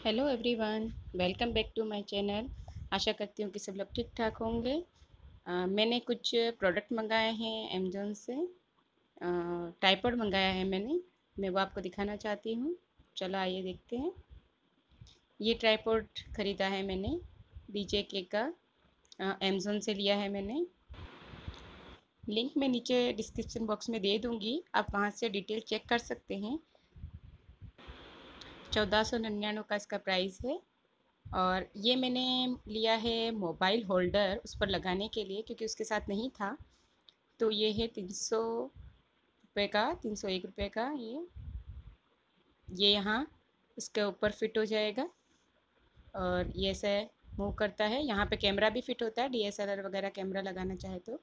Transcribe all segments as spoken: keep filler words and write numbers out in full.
Hello everyone, welcome back to my channel. आशा करती हूँ कि सब लोग ठीक ठाक होंगे। अ, मैंने कुछ प्रोडक्ट मंगाए हैं अमेज़ोन से। ट्राइपॉड मंगाया है मैंने, मैं वो आपको दिखाना चाहती हूँ। चलो आइए देखते हैं। ये ट्राइपॉड ख़रीदा है मैंने डीजे के का, अमेज़ोन से लिया है मैंने। लिंक मैं नीचे डिस्क्रिप्शन बॉक्स में दे दूँगी, आप वहाँ से डिटेल चेक कर सकते हैं। चौदह सौ निन्यानवे का इसका प्राइस है। और ये मैंने लिया है मोबाइल होल्डर उस पर लगाने के लिए, क्योंकि उसके साथ नहीं था। तो ये है तीन सौ रुपये का, तीन सौ एक रुपये का। ये ये यहाँ इसके ऊपर फिट हो जाएगा और ये ऐसे मूव करता है। यहाँ पे कैमरा भी फिट होता है, डी एस एल आर वगैरह कैमरा लगाना चाहे तो।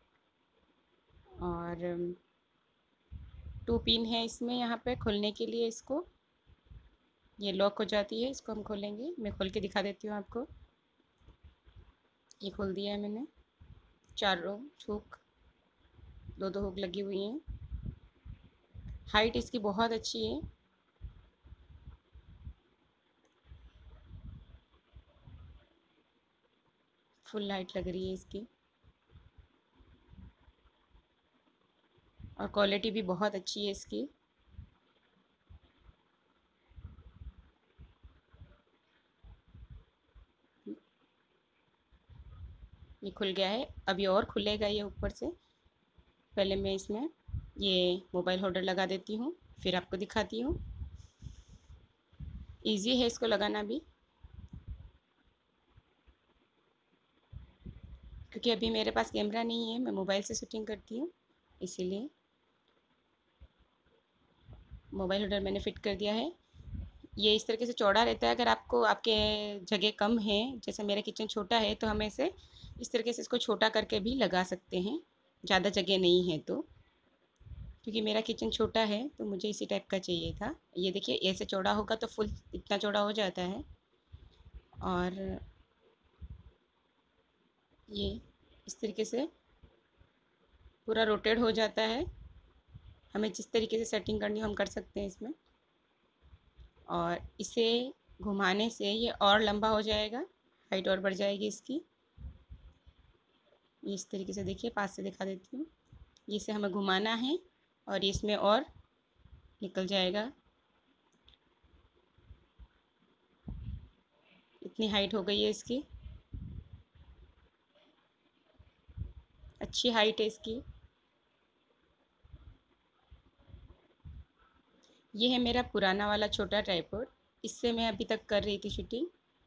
और टू पिन है इसमें, यहाँ पे खोलने के लिए इसको, ये लॉक हो जाती है। इसको हम खोलेंगे, मैं खोल के दिखा देती हूँ आपको। ये खोल दिया है मैंने। चारों हुक, दो दो हुक लगी हुई हैं। हाइट इसकी बहुत अच्छी है। फुल लाइट लग रही है इसकी और क्वालिटी भी बहुत अच्छी है इसकी। ये खुल गया है, अभी और खुलेगा ये ऊपर से। पहले मैं इसमें ये मोबाइल होल्डर लगा देती हूँ, फिर आपको दिखाती हूँ। इजी है इसको लगाना भी, क्योंकि अभी मेरे पास कैमरा नहीं है, मैं मोबाइल से शूटिंग करती हूँ, इसीलिए मोबाइल होल्डर मैंने फ़िट कर दिया है। ये इस तरीके से चौड़ा रहता है। अगर आपको आपके जगह कम है, जैसे मेरा किचन छोटा है, तो हम ऐसे इस तरीके से इसको छोटा करके भी लगा सकते हैं, ज़्यादा जगह नहीं है तो। क्योंकि मेरा किचन छोटा है तो मुझे इसी टाइप का चाहिए था। ये देखिए, ऐसे चौड़ा होगा तो फुल इतना चौड़ा हो जाता है। और ये इस तरीके से पूरा रोटेट हो जाता है। हमें जिस तरीके से सेटिंग करनी हो हम कर सकते हैं इसमें। और इसे घुमाने से ये और लंबा हो जाएगा, हाइट और बढ़ जाएगी इसकी। ये इस तरीके से देखिए, पास से दिखा देती हूँ। इसे हमें घुमाना है और इसमें और निकल जाएगा। इतनी हाइट हो गई है इसकी, अच्छी हाइट है इसकी। ये है मेरा पुराना वाला छोटा ट्राइपॉड, इससे मैं अभी तक कर रही थी शूटिंग।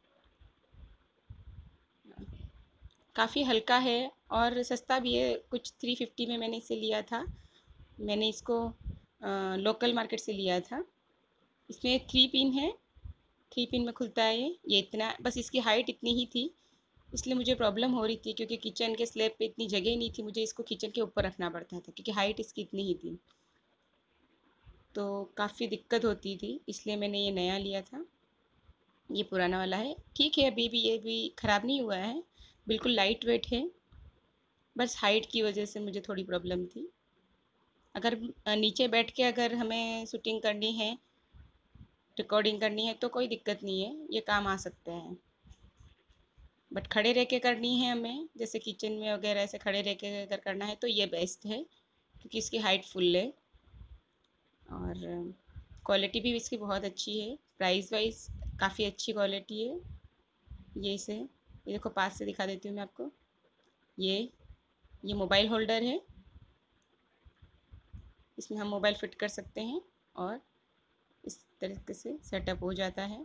काफ़ी हल्का है और सस्ता भी है, कुछ थ्री फिफ्टी में मैंने इसे लिया था। मैंने इसको लोकल मार्केट से लिया था। इसमें थ्री पिन है, थ्री पिन में खुलता है ये ये इतना, बस इसकी हाइट इतनी ही थी, इसलिए मुझे प्रॉब्लम हो रही थी, क्योंकि किचन के स्लैब पे इतनी जगह नहीं थी, मुझे इसको किचन के ऊपर रखना पड़ता था, क्योंकि हाइट इसकी इतनी ही थी। तो काफ़ी दिक्कत होती थी, इसलिए मैंने ये नया लिया था। ये पुराना वाला है, ठीक है, अभी भी ये भी ख़राब नहीं हुआ है, बिल्कुल लाइट वेट है। बस हाइट की वजह से मुझे थोड़ी प्रॉब्लम थी। अगर नीचे बैठ के अगर हमें शूटिंग करनी है, रिकॉर्डिंग करनी है, तो कोई दिक्कत नहीं है, ये काम आ सकते हैं। बट खड़े रह के करनी है हमें, जैसे किचन में वगैरह ऐसे खड़े रह के अगर करना है तो ये बेस्ट है, क्योंकि इसकी हाइट फुल है। और क्वालिटी भी इसकी बहुत अच्छी है, प्राइस वाइज काफ़ी अच्छी क्वालिटी है। ये इसे ये देखो, पास से दिखा देती हूँ मैं आपको। ये ये मोबाइल होल्डर है, इसमें हम मोबाइल फिट कर सकते हैं और इस तरीके से सेटअप हो जाता है।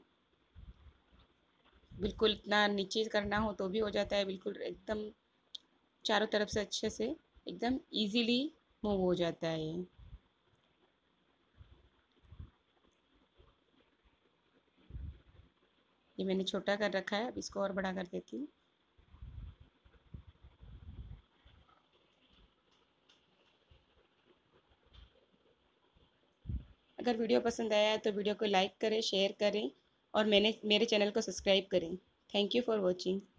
बिल्कुल इतना नीचे करना हो तो भी हो जाता है, बिल्कुल एकदम चारों तरफ से अच्छे से एकदम इजीली मूव हो जाता है ये। ये मैंने छोटा कर रखा है, अब इसको और बड़ा कर देती हूँ। अगर वीडियो पसंद आया है तो वीडियो को लाइक करें, शेयर करें और मैंने मेरे चैनल को सब्सक्राइब करें। Thank you for watching.